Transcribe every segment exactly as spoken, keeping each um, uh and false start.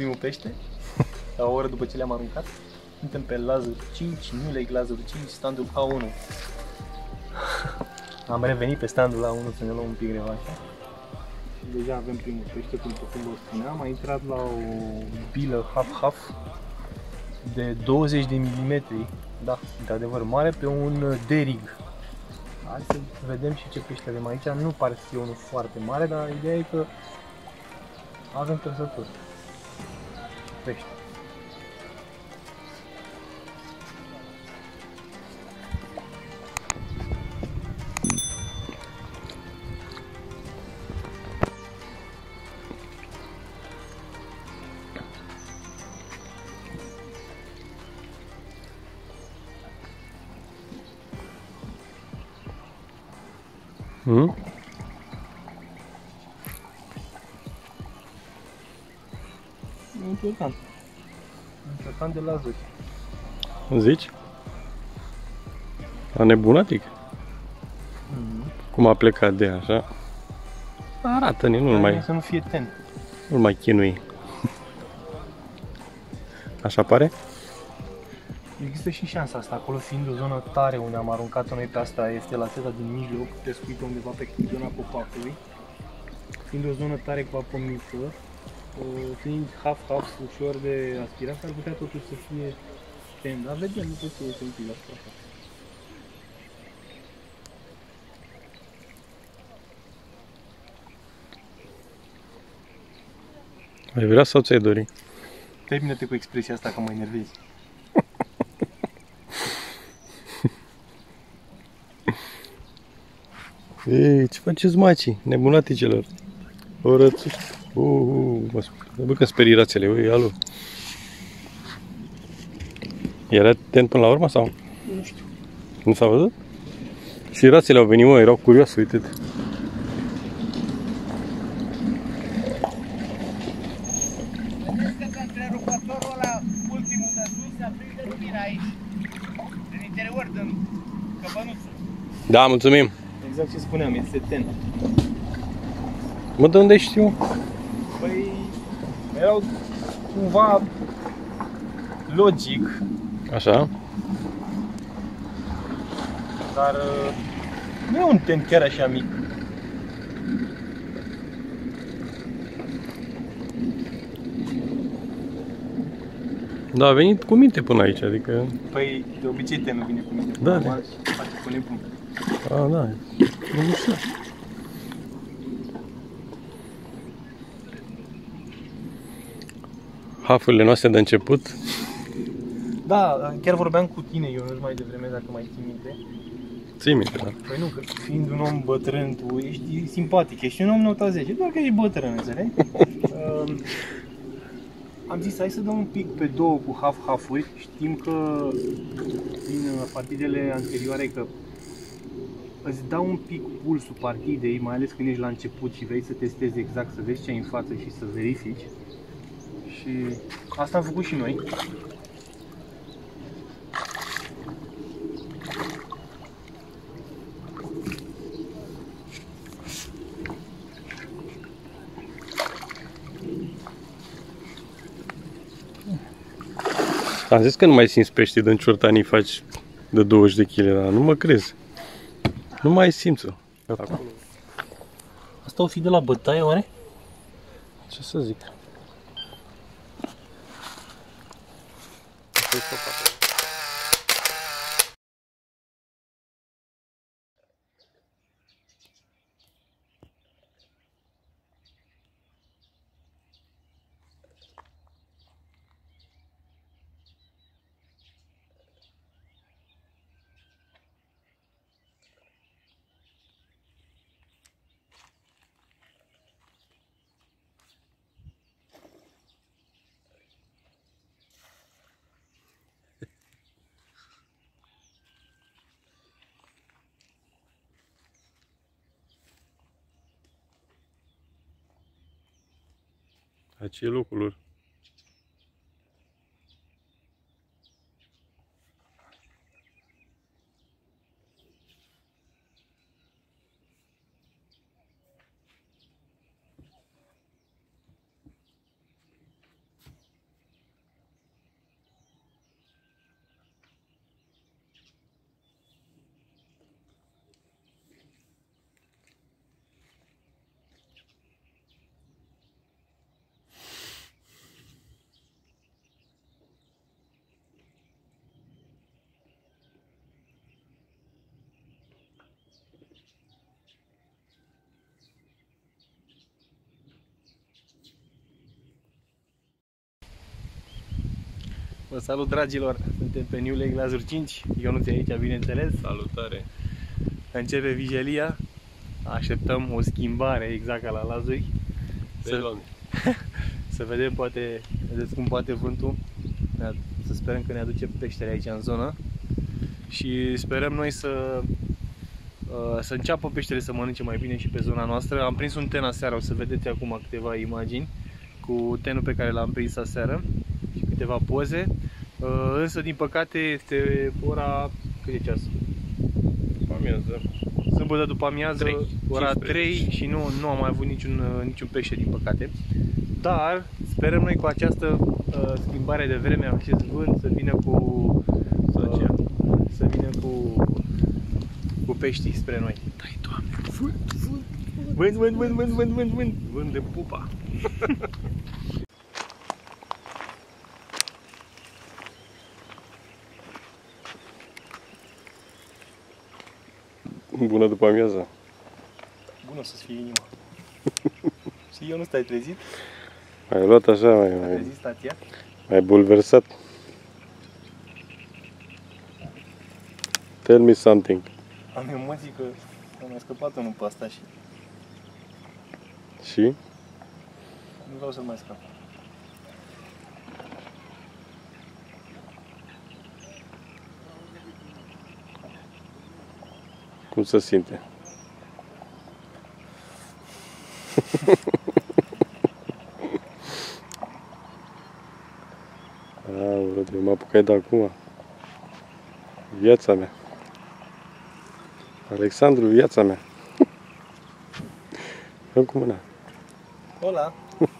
primul pește, la o oră după ce le-am aruncat. Suntem pe Lazăr cinci, New Lake Lazăr cinci, standul A unu. Am revenit pe standul A unu să ne luăm un pic revanșa. Deja avem primul pește, cum vă spuneam. A intrat la o bilă half-half de douăzeci de milimetri, da, într-adevăr mare, pe un derig. Hai să vedem și ce pește avem aici. Nu pare să fie unul foarte mare, dar ideea e că avem trăsături. Pește. Hmm? E important. Important de Lazări. Zici? A nebunatic? Mm-hmm. Cum a plecat de așa? Arată-ne, nu mai, să nu fie ten. nu mai chinui. Așa pare? Există și șansa asta, acolo fiind o zonă tare unde am aruncat-o noi pe asta, este la teta din mijloc, pescuită undeva pe zona copacului. Fiind o zonă tare cu apă mică, fiind half-half ușor de aspirat, ar putea totuși să fie ten, dar vedem după ce iese un pic la asta. Ai vrea sau ți-ai dori? Termină-te cu expresia asta că mă enervezi. Ei, ce faceți, macii, nebunaticilor? O rățuși. Uh, uh, mă bă că sperii rațele, ui, alu. Era ten până la urmă sau? Nu știu. Nu s-a văzut? Și rațele au venit, mă, erau curioase, uite-te. Vedeți că întrerupătorul ăla, ultimul de sus, se aprinde lumina aici. Din interior, din căpănuță. Da, mulțumim. Exact ce spuneam, este ten. Mă, de unde știu? Păi, erau cumva logic, Așa? dar nu e un ten chiar așa mic. Da, a venit cu minte până aici, adică... Păi, de obicei tenul vine cu mine. Da, Normal, și face cu nebun. A, da, nu știu. Hafurile noastre de început. Da, chiar vorbeam cu tine, Ionuț, mai devreme, dacă mai ții minte. Ții minte, da. Păi nu, că fiind un om bătrân, tu ești simpatic, ești un om nota zece, doar că ești bătrân, înțelegi? um, am zis, hai să dăm un pic pe două cu half-half-uri. Știm că din partidele anterioare că îți dau un pic pulsul partidei, mai ales când ești la început și vrei să testezi exact, să vezi ce ai în față și să verifici. Și asta am făcut și noi. Am zis că nu mai simți pești din ciortanii faci de douăzeci de kilograme, dar nu mă crezi. Nu mai simți-o. Asta o fi de la bătaie, oare? Ce să zic? Aici e locul lor. Vă salut, dragilor! Suntem pe New Lake Glazuri cinci, Ionuț e aici, bineînțeles. Salutare! Începe vigilia, așteptăm o schimbare exact ca la Lazuri. Să, să vedem, poate, vedeți cum poate vântul, să sperăm că ne aduce peștele aici în zonă și sperăm noi să, să înceapă peștele să mănânce mai bine și pe zona noastră. Am prins un ten aseară, o să vedeți acum câteva imagini cu tenul pe care l-am prins aseară și câteva poze, însă din păcate este ora, cât e ceasul? După amiază. Sâmbătă după amiază, trei, ora trei și nu, nu am mai avut niciun, niciun pește din păcate. Dar sperăm noi cu această uh, schimbare de vreme, acest vânt să vină cu uh, să vină cu cu peștii spre noi. Dai, Doamne, vânt, vânt, vânt, vânt, vânt, vânt, vânt, vânt, vânt, vânt de pupa. Bună după amiază. Bună să-ți fie inima. Și eu nu stai trezit? Ai luat așa, mai, Ai mai, trezit stația? mai bulversat. Tell me something. Am emoții că am mai scăpat unul pe asta și Și? nu vreau să-l mai scap. Cum se simte? Aoleu, eu mă apucai de acum. Viața mea. Alexandru, viața mea. Fă cu mâna. Hola!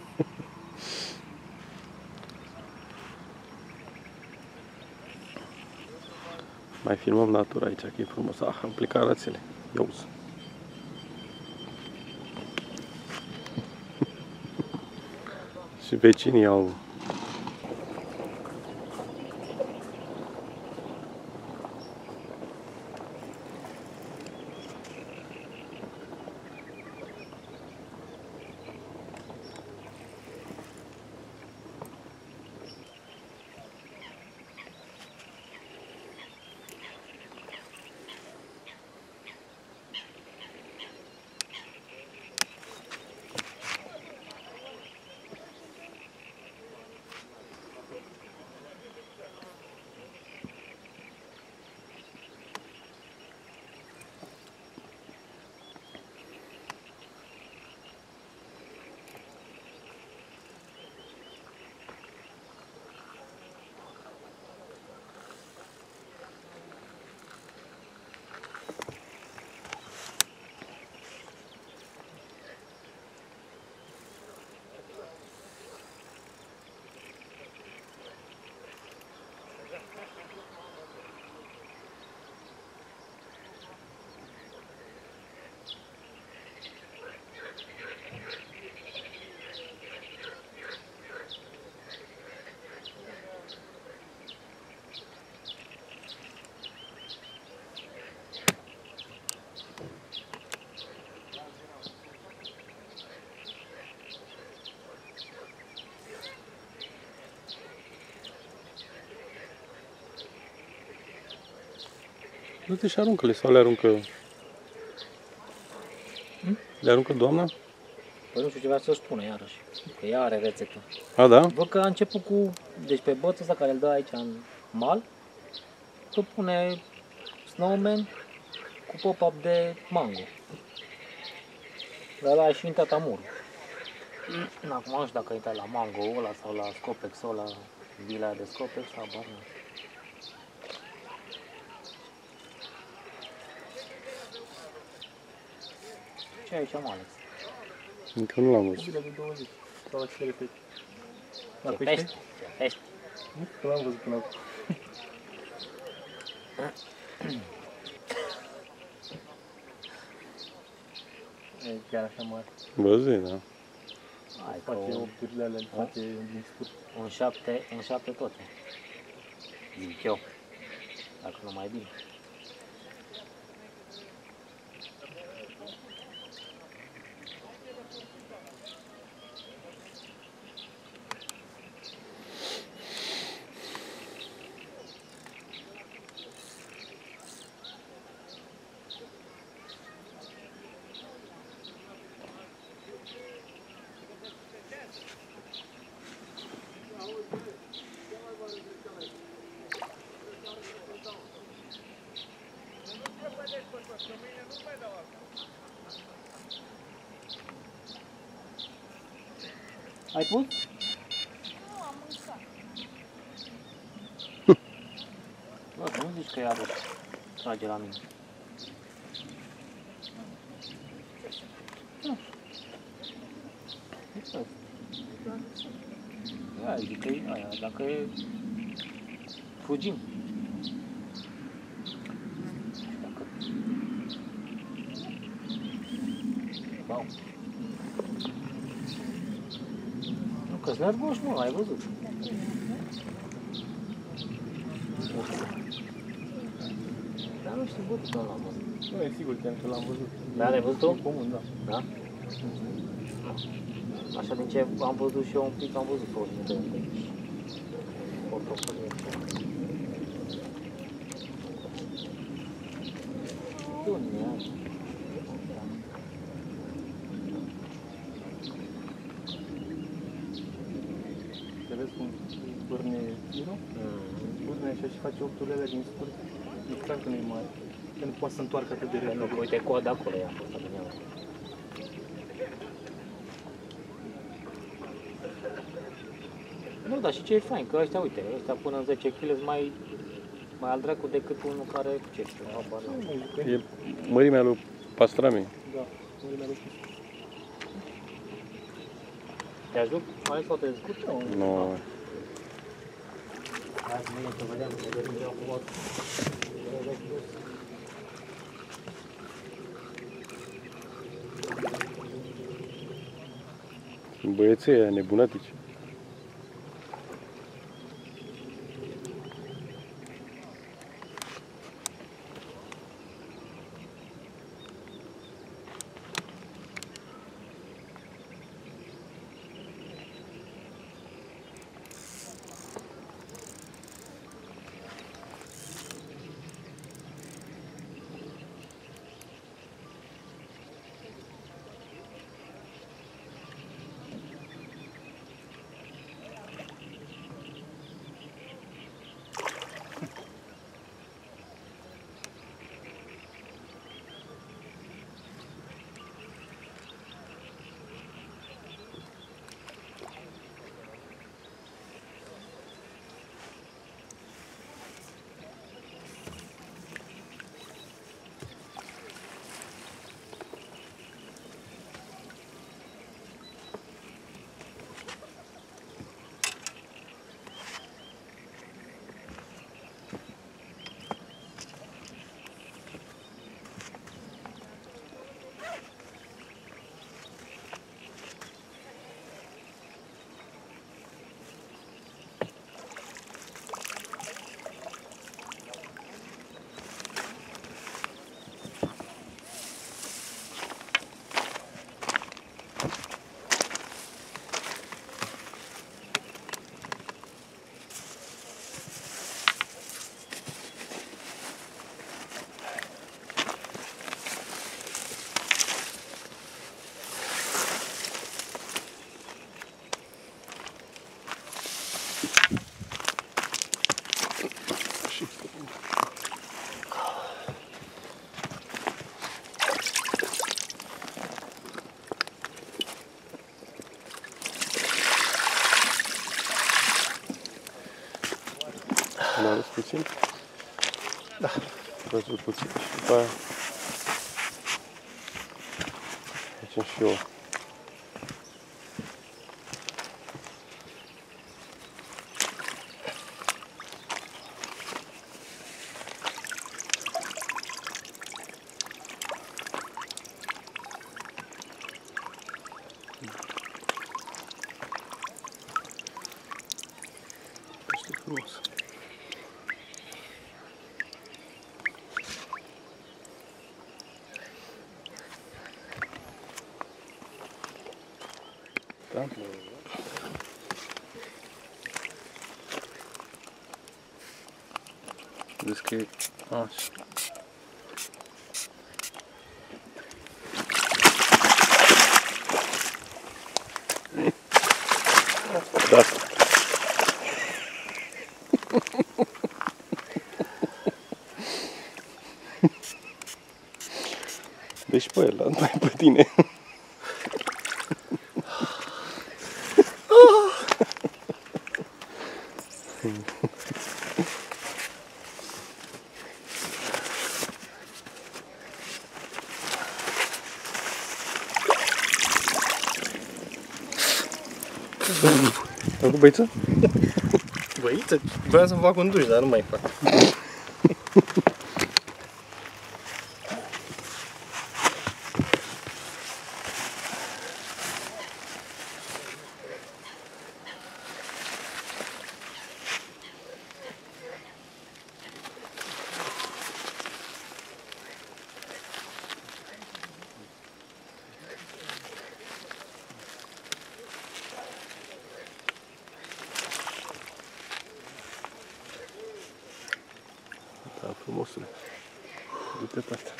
Mai filmăm natura aici, că e frumos. Ah, am plecat rațele. Iauzi. Și vecinii au du-te și aruncă-le sau le aruncă... Hmm? Le aruncă doamna? Păi nu știu ce vrea să spună iarăși, că ea are rețetă. A, da? Văd că a început cu, deci pe bățul ăsta care îl dă aici în mal, că pune snowman cu pop-up de mango. Dar ăla e și intrat amur. Acum nu știu dacă a intrat la mango ăla sau la Scopex sau la vila de Scopex sau bar, nu. Ce ai aici, mă, Alex? Încă nu l-am văzut. Zile de douăzeci. Sau la ce repede. La Ce pește? pești? Ce pești? Nu, că l-am văzut până acum. E chiar așa mare. Băzui, da. Hai, că Face un, opturile alea, face din scurt. un șapte, un șapte toate. Zic eu. Dacă nu mai bine. Ai pus? Nu, am mâncat. Bă, că nu zici că iarăși trage la mine. Nu. Ia, zic că e aia, dacă e... Fugim. Dacă... Wow. Nu, că-s nervoși, mă, ai văzut. Dar nu știu, bă, că l-am văzut. Nu, e sigur că l-am văzut. Da, l-ai văzut-o? Comun, da. Da? Așa din ce am văzut și eu un pic, am văzut o de portofolie. Bun, ia. Te vezi cum bârne tirul? Bârne așa și face opturile din scurt. E clar că nu e mare. Că nu poate să întoarcă atât de repede. Pentru că uite coada acolo i-am fost din ea. Nu, dar și ce e fain, că ăștia, uite, ăștia până în zece kilograme sunt mai, mai al dracu decât unul care, ce știu, habar n-am. E mărimea lui pastramei. Da, mărimea lui. Te ajut? Mai sau te descurci? Nu. No. Hai să mâine să vedem, să vedem ce acum. Băieții ăia nebunatici. Mai ales puțin? Da. Văzut puțin și după aia facem și eu. Este frumos. Da? Vezi că e așa. Da. Deci pe el, dar nu mai pe tine. Ai făcut băiță? Băiță? Vreau să-mi fac un duș, dar nu mai fac. Da, frumosule. Du-te pe asta.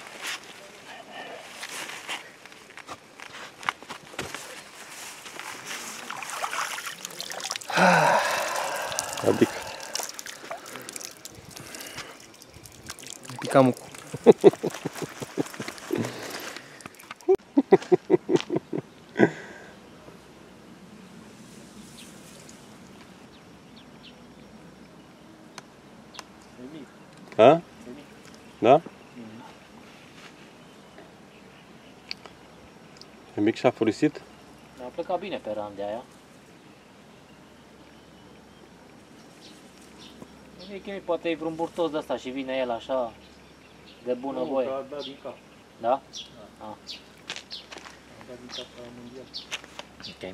Adică. Picam cu. Ha? Da? E mic și a furisit? A plecat bine pe ram de aia. E că poate e vreun burtos de asta și vine el așa de bună voie. Nu, că a dat din cap. Da? A Ah, dat din cap la mondial. ok.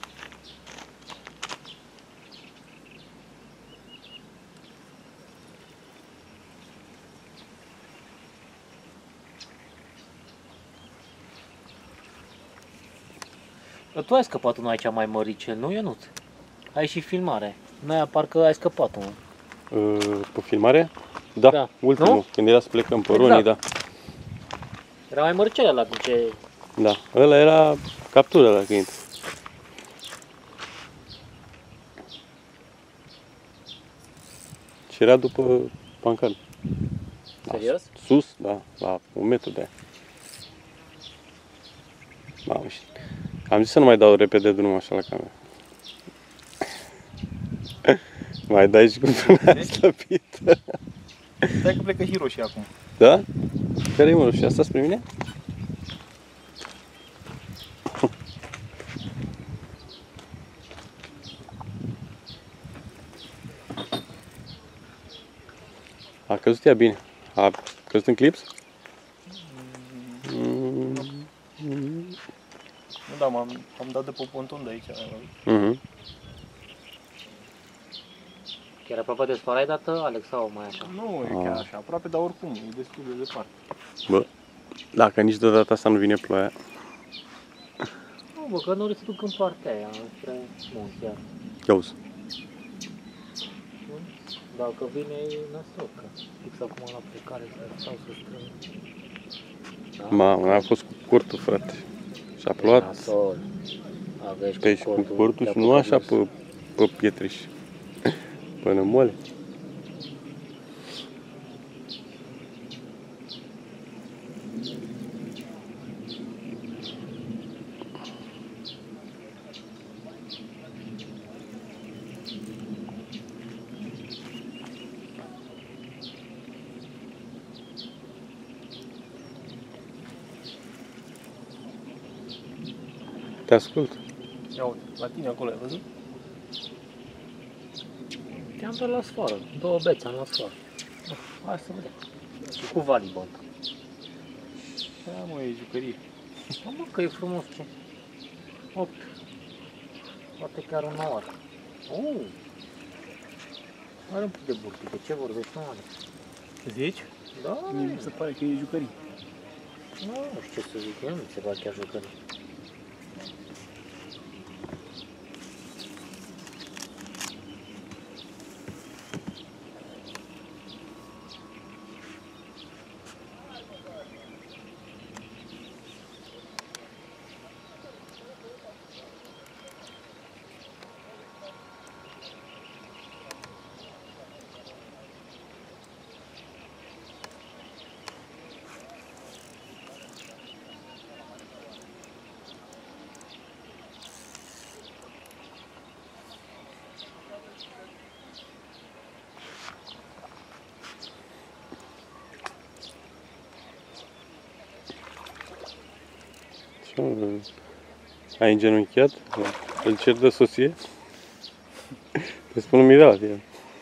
Tu ai scăpat unul aici mai măricel, nu, Ionuț? Ai și filmare. Noi parcă ai scăpat unul. Pe filmare? Da, Da. ultimul, Nu? când era să plecăm pe Exact. Ronii, da. Era mai măricel ăla cu ce... Da, ăla era captura dacă intri. Și era după pancară. Serios? Sus, da, la un metru de aia. Mamă, și... Am zis să nu mai dau repede drumul așa la cameră. Mai dai și cu frâna slăbită. Stai că plecă și roșii acum. Da? Care-i mă, și asta spre mine? A căzut ea bine. A căzut în clips? Mm. Nu, da, m-am am dat de pe ponton de aici. Mhm. Chiar aproape de spara ai dat, Alex, sau mai așa? Nu e chiar așa, aproape, dar oricum, e destul de departe. Bă, dacă nici de data asta nu vine ploaia. Nu, bă, că nu se duc în partea aia, spre munți, iar. Iauzi. Dacă vine, e nasol, că fix acum la plecare să stau să strâng. Da? Mamă, a fost cu curtul, frate. Și a plouat Nasol. Aveți pe aici cu curtul și nu așa pe, pe pietriș. Până mole. Te ascult. Ia uite, la tine acolo, ai văzut? Te-am dat la sfoară, două bețe am la sfoară. Hai să vedem. Și cu valibon. Da, mă, e jucărie. Mă, mă, că e frumos ce. opt. Poate chiar o nouă. Oh. Are un pic de burtică, ce vorbești, nu are? Zici? Da, Mie mi se pare că e jucărie. nu, nu știu ce să zic, eu nu mi se pare chiar jucărie. Ai îngenunchiat? Îl cer de soție? Te spun un mirat, el.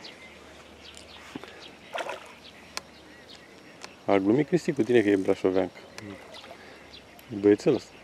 A glumit Cristi cu tine că e brașoveancă. E băiețel ăsta.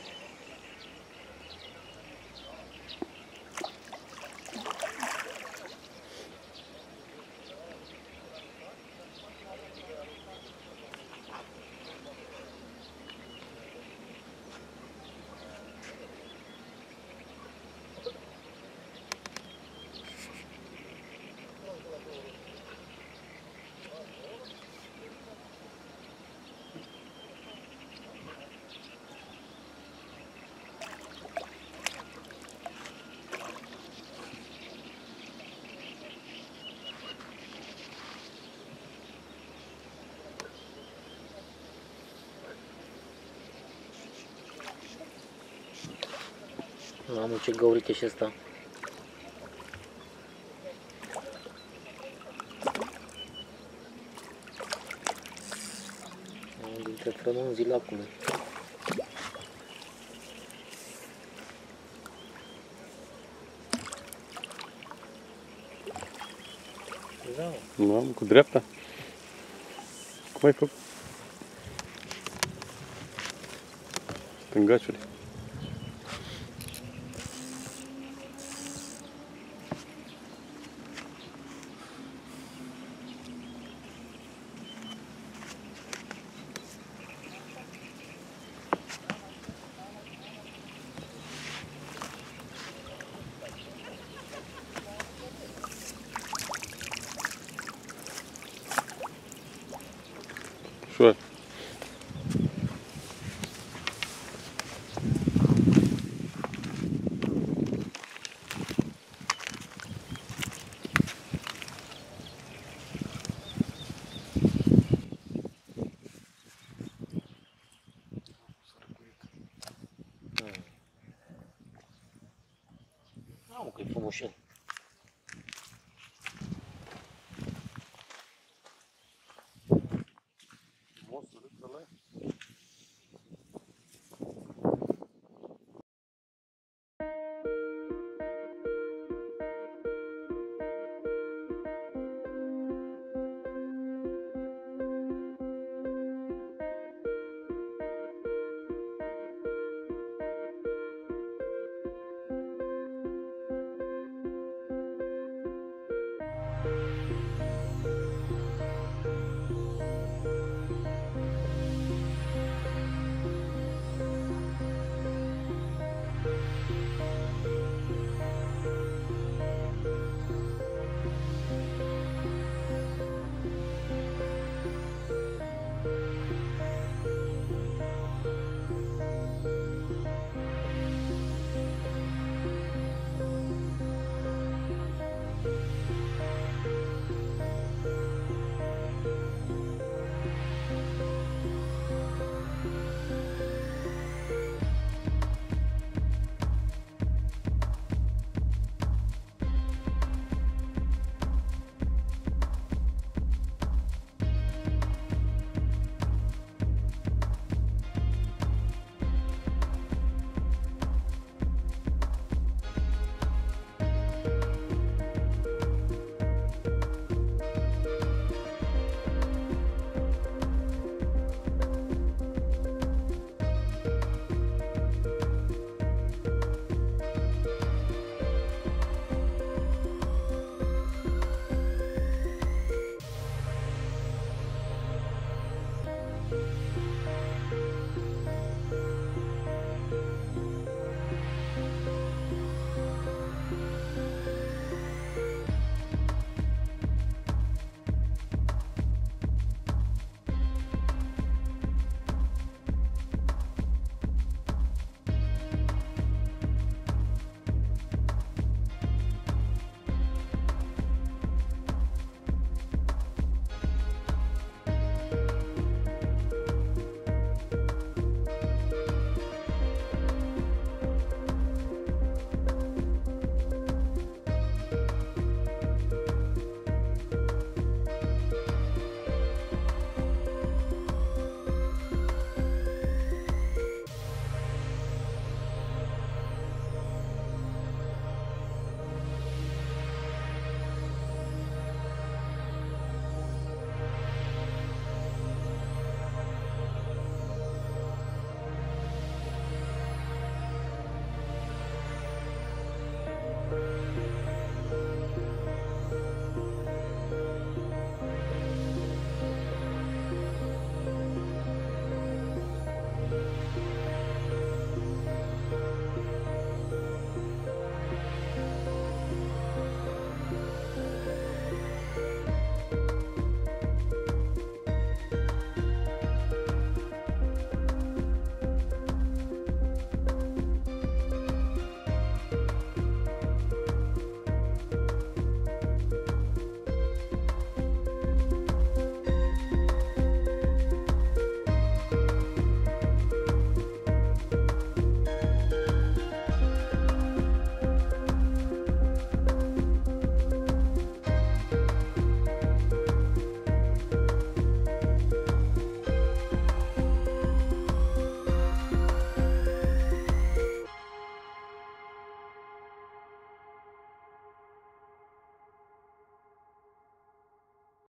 Mamă, ce găuric e și ăsta. Unul dintre frămânzii lacului. Da. Mamă, cu dreapta? Cum ai făcut? Stângaciule. Ușor. Mamă, că e frumușel.